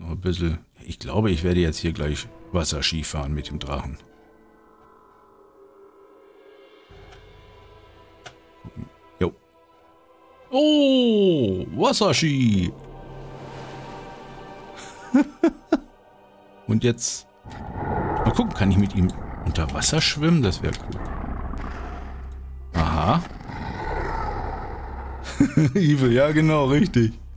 ein bisschen. Ich glaube, ich werde jetzt hier gleich Wasserski fahren mit dem Drachen. Jo. Oh, Wasserski. Und jetzt mal gucken, kann ich mit ihm unter Wasser schwimmen? Das wäre cool. Aha. Evil, ja genau, richtig.